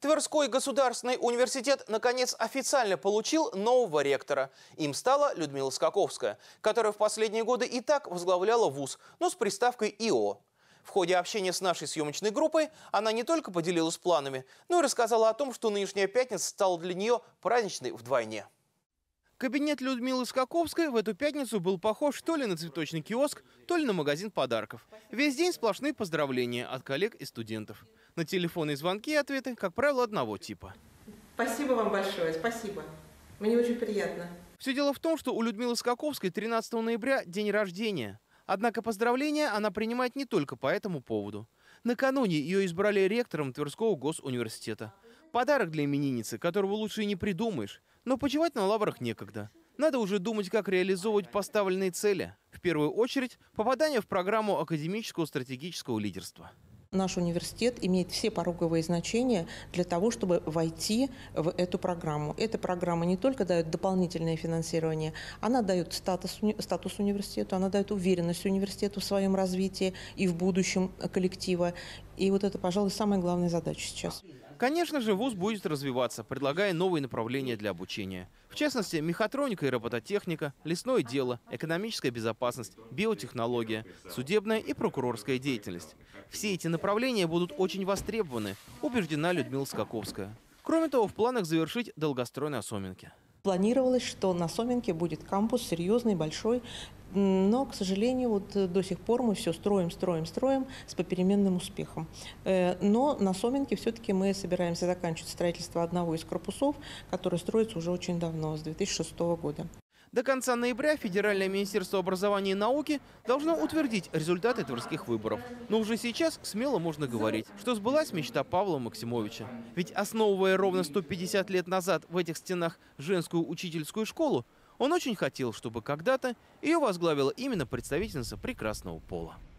Тверской государственный университет наконец официально получил нового ректора. Им стала Людмила Скаковская, которая в последние годы и так возглавляла вуз, но с приставкой ИО. В ходе общения с нашей съемочной группой она не только поделилась планами, но и рассказала о том, что нынешняя пятница стала для нее праздничной вдвойне. Кабинет Людмилы Скаковской в эту пятницу был похож то ли на цветочный киоск, то ли на магазин подарков. Весь день сплошные поздравления от коллег и студентов. На телефонные звонки и ответы, как правило, одного типа. Спасибо вам большое, спасибо. Мне очень приятно. Все дело в том, что у Людмилы Скаковской 13 ноября день рождения. Однако поздравления она принимает не только по этому поводу. Накануне ее избрали ректором Тверского госуниверситета. Подарок для именинницы, которого лучше и не придумаешь. Но почивать на лаврах некогда. Надо уже думать, как реализовывать поставленные цели. В первую очередь, попадание в программу академического стратегического лидерства. Наш университет имеет все пороговые значения для того, чтобы войти в эту программу. Эта программа не только дает дополнительное финансирование, она дает статус университету, она дает уверенность университету в своем развитии и в будущем коллектива. И вот это, пожалуй, самая главная задача сейчас. Конечно же, вуз будет развиваться, предлагая новые направления для обучения. В частности, мехатроника и робототехника, лесное дело, экономическая безопасность, биотехнология, судебная и прокурорская деятельность. Все эти направления будут очень востребованы, убеждена Людмила Скаковская. Кроме того, в планах завершить долгострой на Соминке. Планировалось, что на Соминке будет кампус серьезный, большой, но, к сожалению, вот до сих пор мы все строим с попеременным успехом. Но на Соминке все-таки мы собираемся заканчивать строительство одного из корпусов, который строится уже очень давно, с 2006 года. До конца ноября Федеральное министерство образования и науки должно утвердить результаты тверских выборов. Но уже сейчас смело можно говорить, что сбылась мечта Павла Максимовича. Ведь основывая ровно 150 лет назад в этих стенах женскую учительскую школу, он очень хотел, чтобы когда-то ее возглавила именно представительница прекрасного пола.